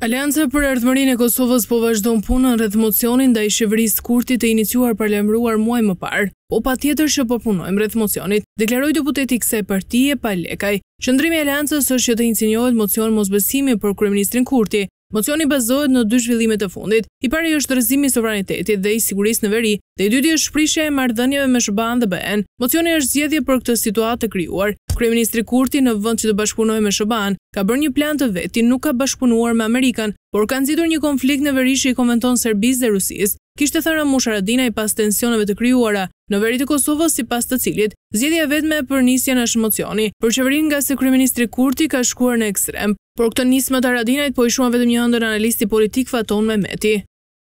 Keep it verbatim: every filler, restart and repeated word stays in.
Aleanca për Ardhmërinë e Kosovës po vazhdon punën rreth mocionin ndaj qeverisë Kurti të iniciuar për lajmëruar muaj më parë, po patjetër që po punojmë rreth mocionit, deklaroi deputeti i kësaj partie Pal Lekaj. Qëndrimi i aleancës është që të inciniohet mocion mosbesimi për kryeministrin Kurti. Mocioni bazohet në dy zhvillimet e fundit. I pari është rrëzimi i sovranitetit dhe i sigurisë në veri, dhe i dyti është shprehja e marrëdhënieve me S B A-n dhe B E-n. Mocioni është zgjedhje për këtë situatë të krijuar. Kryeministri Kurti, në vend që të bashkëpunojë me S B A-n, ka bërë një plan të vetin, nuk ka bashkëpunuar me Amerikën, por ka nxitur një konflikt në veri që i komenton Serbisë dhe Rusisë. Kishte thënë Ramush Haradinaj pas tensioneve të krijuara në veri të Kosovës, sipas të cilit zgjedhja e vetme për nisjen është mocioni për qeverinë, nga se kryeministri Kurti ka shkuar në ekstrem. Por këtë nismë të Haradinajt po i shuan vetëm një ëndër analisti politik Faton Mehmeti.